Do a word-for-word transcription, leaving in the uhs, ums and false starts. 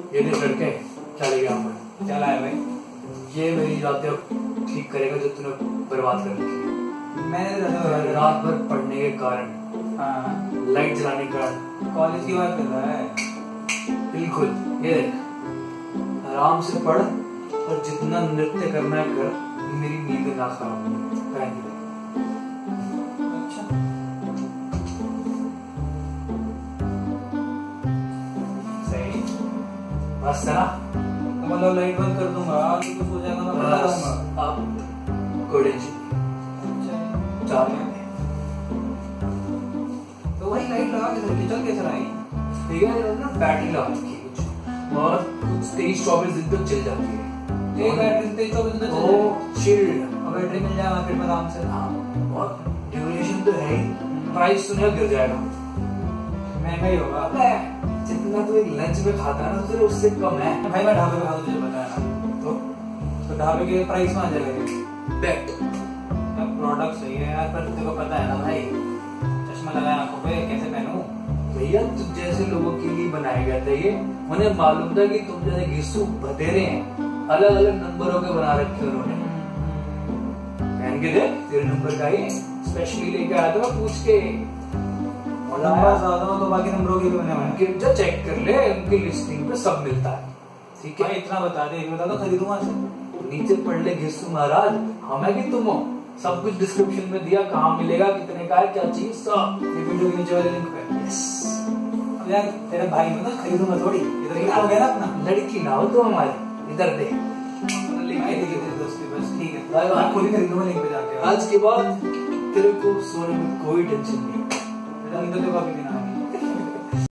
ये देख लड़के चले गया मैं। चला है भाई, ये मेरी रातें ठीक करेगा जो तूने बर्बाद कर दी। मैंने रात भर पढ़ने के कारण, हाँ लाइट जलाने के कारण। कॉलेज की बात कर रहा है? बिल्कुल। ये देख आराम से पढ़ और जितना नृत्य करना है कर, मेरी नींद ना खराब हो। अच्छा सही, बस है ना? तो मतलब लाइट बंद कर दूंगा तो कुछ हो जाएगा, मैं पढ़ा रहूंगा। अब कोई टेंशन नहीं। चार तो वही लाइट लगा के चल चल कैसे रही? ठीक है ना, बैटरी लगा रखी है कुछ, और कुछ तेईस चौबीस दिन तक चल जाती है। एक बैटरी तेईस चौबीस दिन तक चल ओ चिल्ड, और बैटरी मिल जाएगा फिर आराम से। हाँ, और ड्यूरेशन तो है ही, प्राइस तो नहीं गिर जाएगा, महंगा ही होगा। जितना तो एक लंच में खाता है ना तो उससे कम है भाई। मैं ढाबे पे खाता, तुझे पता है ना, तो तो ढाबे के प्राइस में आ जाएगा। बेट प्रोडक्ट सही है यार, पर तुझे को पता है ना भाई, चश्मा लगाया आंखों पे, कैसे पहनूं? भैया तुम जैसे लोगों के लिए बनाया गया था ये। उन्हें मालूम था कि तुम जैसे घिसू भतेरे हैं, अलग अलग नंबरों के बना रखे उन्होंने। पहन के देख, तेरे नंबर का ही स्पेशली लेके आया था मैं पूछ के। और नंबर ज्यादा हो तो बाकी नंबरों के भी बने हुए हैं, जो चेक कर ले, उनकी लिस्टिंग पे सब मिलता है। ठीक है, इतना बता दे, बता दो खरीदूंगा से। नीचे पढ़ ले घिसू महाराज, हम है कि तुम हो, सब कुछ डिस्क्रिप्शन में दिया, कहाँ मिलेगा, कितने का है, क्या चीज, सब वीडियो के नीचे वाले लिंक पे। यस। अब यार तेरे भाई में ना खरीदूंगा थोड़ी, इधर ही हो गया ना अपना। लड़की ना हो तो हमारे, इधर दे बस ठीक है, मैं खुद ही खरीदूंगा लिंक पे जाके। आज के बाद तेरे को सोने में कोई टेंशन नहीं, तो कभी भी ना